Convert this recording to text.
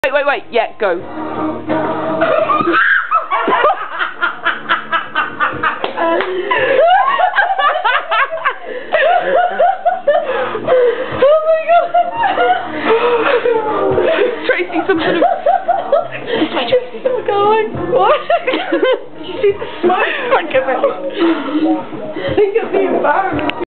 Wait, yeah, go. Oh my god! Tracy, some sort of... This way, Tracy. Oh my god. What? Did you see the smoke? Think of the environment.